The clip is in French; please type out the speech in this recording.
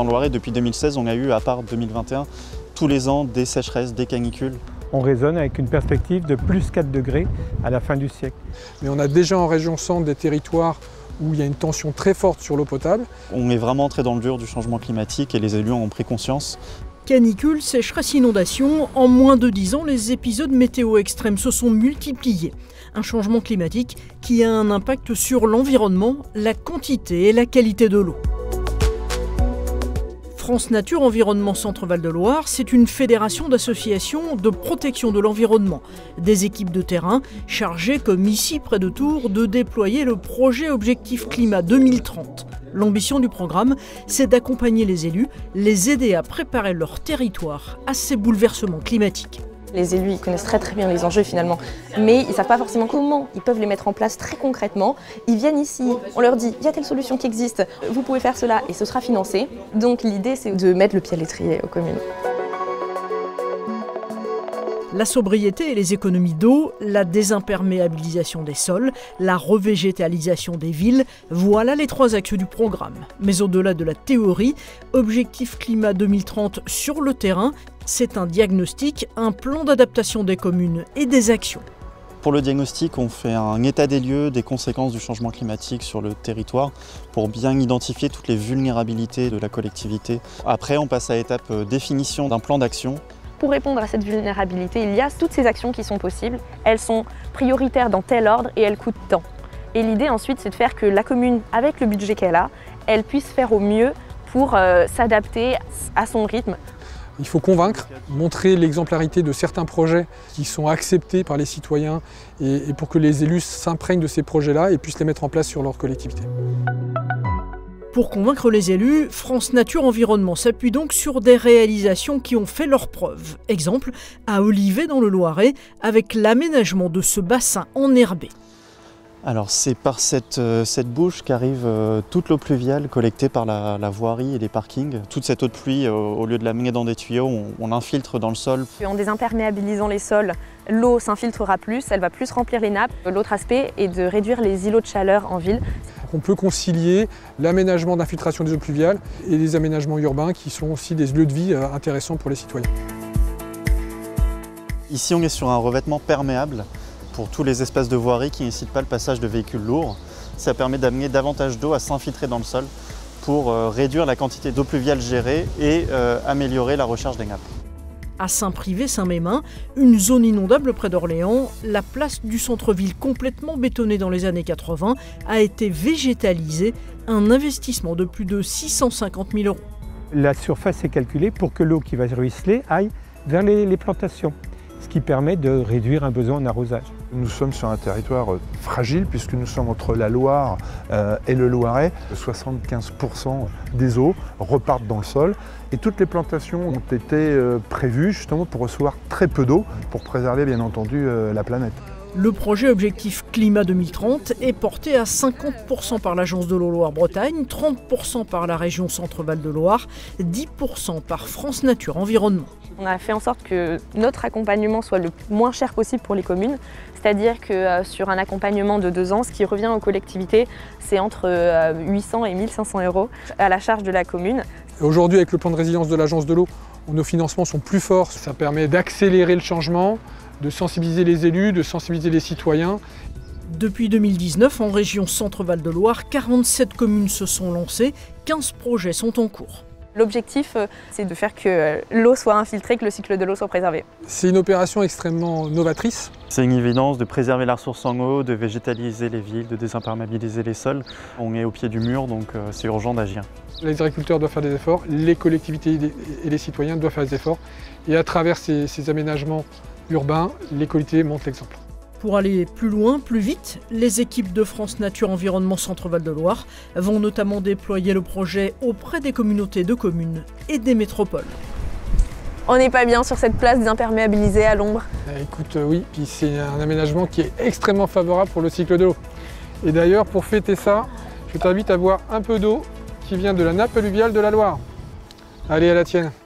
Dans le Loiret, depuis 2016, on a eu, à part 2021, tous les ans des sécheresses, des canicules. On raisonne avec une perspective de plus 4 degrés à la fin du siècle. Mais on a déjà en région centre des territoires où il y a une tension très forte sur l'eau potable. On est vraiment entré dans le dur du changement climatique et les élus en ont pris conscience. Canicule, sécheresse, inondation, en moins de 10 ans, les épisodes météo extrêmes se sont multipliés. Un changement climatique qui a un impact sur l'environnement, la quantité et la qualité de l'eau. France Nature Environnement Centre-Val de Loire, c'est une fédération d'associations de protection de l'environnement. Des équipes de terrain chargées, comme ici près de Tours, de déployer le projet Objectif Climat 2030. L'ambition du programme, c'est d'accompagner les élus, les aider à préparer leur territoire à ces bouleversements climatiques. Les élus ils connaissent très bien les enjeux finalement, mais ils ne savent pas forcément comment ils peuvent les mettre en place très concrètement. Ils viennent ici, on leur dit il y a telle solution qui existe, vous pouvez faire cela et ce sera financé. Donc l'idée c'est de mettre le pied à l'étrier aux communes. La sobriété et les économies d'eau, la désimperméabilisation des sols, la revégétalisation des villes, voilà les 3 axes du programme. Mais au-delà de la théorie, Objectif Climat 2030 sur le terrain, c'est un diagnostic, un plan d'adaptation des communes et des actions. Pour le diagnostic, on fait un état des lieux des conséquences du changement climatique sur le territoire pour bien identifier toutes les vulnérabilités de la collectivité. Après, on passe à l'étape définition d'un plan d'action. Pour répondre à cette vulnérabilité, il y a toutes ces actions qui sont possibles. Elles sont prioritaires dans tel ordre et elles coûtent tant. Et l'idée ensuite, c'est de faire que la commune, avec le budget qu'elle a, elle puisse faire au mieux pour s'adapter à son rythme. Il faut convaincre, montrer l'exemplarité de certains projets qui sont acceptés par les citoyens et pour que les élus s'imprègnent de ces projets-là et puissent les mettre en place sur leur collectivité. Pour convaincre les élus, France Nature Environnement s'appuie donc sur des réalisations qui ont fait leurs preuves. Exemple, à Olivet dans le Loiret, avec l'aménagement de ce bassin enherbé. Alors c'est par cette bouche qu'arrive toute l'eau pluviale collectée par la voirie et les parkings. Toute cette eau de pluie, au lieu de la mener dans des tuyaux, on l'infiltre dans le sol. En désimperméabilisant les sols, l'eau s'infiltrera plus, elle va plus remplir les nappes. L'autre aspect est de réduire les îlots de chaleur en ville. On peut concilier l'aménagement d'infiltration des eaux pluviales et les aménagements urbains qui sont aussi des lieux de vie intéressants pour les citoyens. Ici on est sur un revêtement perméable pour tous les espaces de voirie qui n'incitent pas le passage de véhicules lourds. Ça permet d'amener davantage d'eau à s'infiltrer dans le sol pour réduire la quantité d'eau pluviale gérée et améliorer la recharge des nappes. À Saint-Privé-Saint-Mémin, une zone inondable près d'Orléans, la place du centre-ville complètement bétonnée dans les années 80 a été végétalisée, un investissement de plus de 650 000 €. La surface est calculée pour que l'eau qui va ruisseler aille vers les plantations, ce qui permet de réduire un besoin en arrosage. Nous sommes sur un territoire fragile puisque nous sommes entre la Loire et le Loiret. 75% des eaux repartent dans le sol et toutes les plantations ont été prévues justement pour recevoir très peu d'eau pour préserver bien entendu la planète. Le projet Objectif Climat 2030 est porté à 50% par l'Agence de l'eau Loire-Bretagne, 30% par la région Centre-Val de Loire, 10% par France Nature Environnement. On a fait en sorte que notre accompagnement soit le moins cher possible pour les communes. C'est-à-dire que sur un accompagnement de 2 ans, ce qui revient aux collectivités, c'est entre 800 et 1500 € à la charge de la commune. Aujourd'hui, avec le plan de résilience de l'Agence de l'eau, nos financements sont plus forts. Ça permet d'accélérer le changement, de sensibiliser les élus, de sensibiliser les citoyens. Depuis 2019, en région Centre-Val de Loire, 47 communes se sont lancées, 15 projets sont en cours. L'objectif, c'est de faire que l'eau soit infiltrée, que le cycle de l'eau soit préservé. C'est une opération extrêmement novatrice. C'est une évidence de préserver la ressource en eau, de végétaliser les villes, de désimperméabiliser les sols. On est au pied du mur, donc c'est urgent d'agir. Les agriculteurs doivent faire des efforts, les collectivités et les citoyens doivent faire des efforts. Et à travers ces aménagements urbains, les collectivités montrent l'exemple. Pour aller plus loin, plus vite, les équipes de France Nature Environnement Centre-Val de Loire vont notamment déployer le projet auprès des communautés de communes et des métropoles. On n'est pas bien sur cette place désimperméabilisée à l'ombre. Écoute, oui, puis c'est un aménagement qui est extrêmement favorable pour le cycle de l'eau. Et d'ailleurs, pour fêter ça, je t'invite à boire un peu d'eau qui vient de la nappe alluviale de la Loire. Allez, à la tienne.